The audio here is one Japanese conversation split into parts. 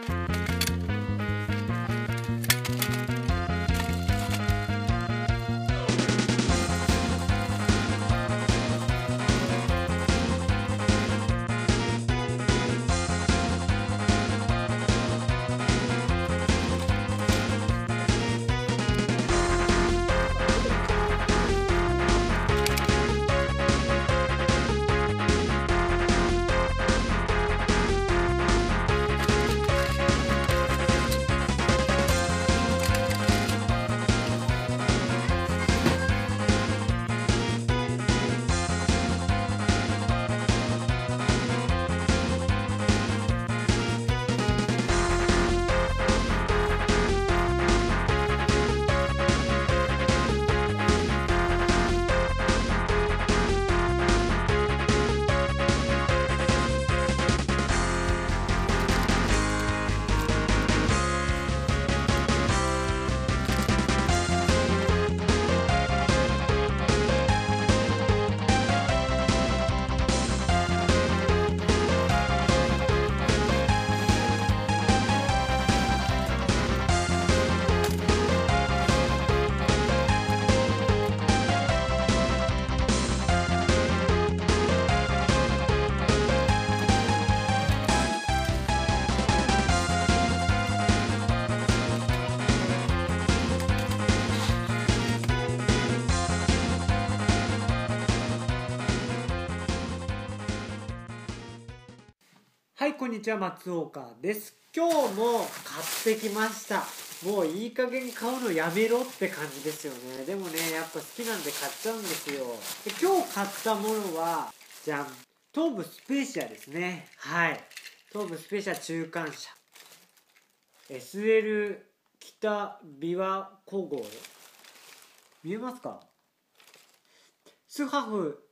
はい、こんにちは、松岡です。今日も買ってきました。もういい加減に買うのやめろって感じですよね。でもね、やっぱ好きなんで買っちゃうんですよ。で、今日買ったものは、じゃん、東武スペーシアですね。はい。東武スペーシア中間車。SL 北琵琶湖号。見えますか？スハフ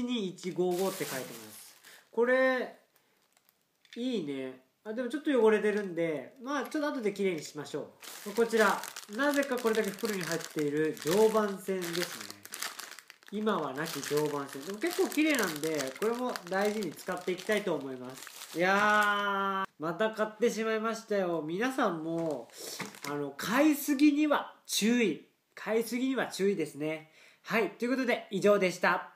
12155って書いてます。これ、いいね。でもちょっと汚れてるんで、まあちょっと後で綺麗にしましょう。こちら、なぜかこれだけ袋に入っている常磐線ですね。今はなき常磐線。でも結構綺麗なんで、これも大事に使っていきたいと思います。いやー、また買ってしまいましたよ。皆さんも、買いすぎには注意。買いすぎには注意ですね。はい、ということで以上でした。